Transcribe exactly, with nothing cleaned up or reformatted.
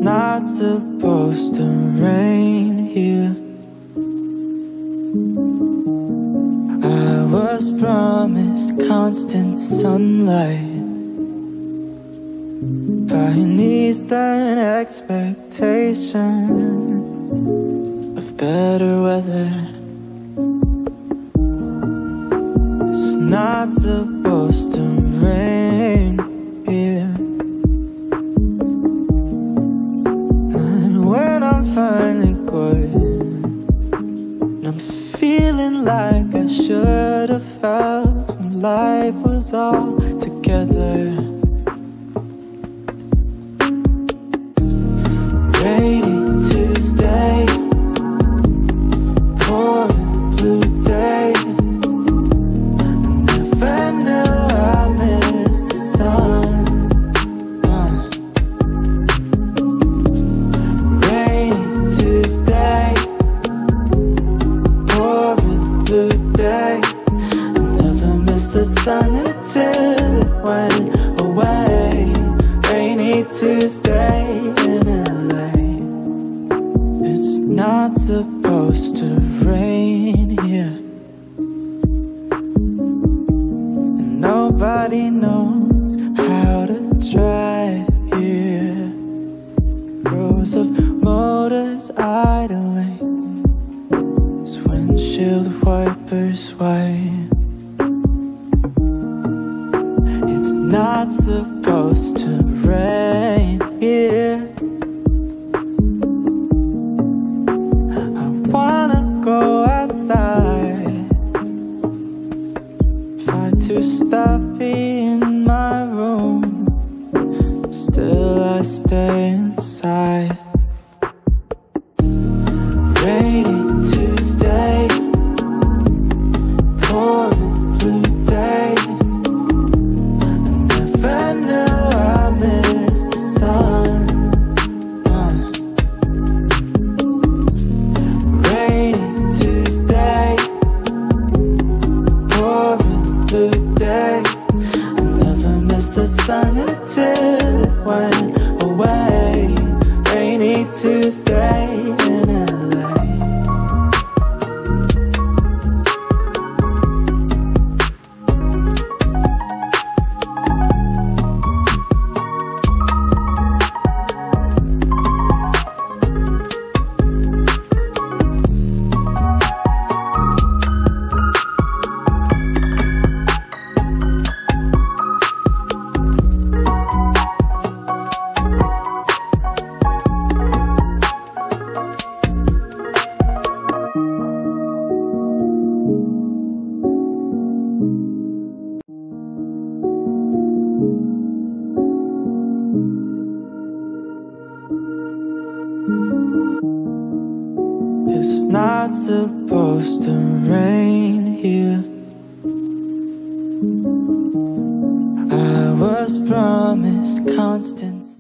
not supposed to rain here. I was promised constant sunlight by an eastern expectation of better weather. It's not supposed to rain here. And when I'm finally good, I'm feeling like I should have felt when life was all together. Rainy Tuesday, pouring blue day. Never knew I missed the sun. uh. Rainy Tuesday, blue day. I never missed the sun until it went away. Rainy Tuesday in L A. It's not supposed to rain here, and nobody knows how to drive here. Rows of motors idling, windshield wipers white. It's not supposed to rain here. I wanna go outside, try to stop being in my room, still I stay inside. Rainy Tuesday, pouring blue day. I never knew I missed the sun. uh. Rainy Tuesday, pouring blue day. I never missed the sun until it went away. Rainy Tuesday in L A. It's not supposed to rain here. I was promised constant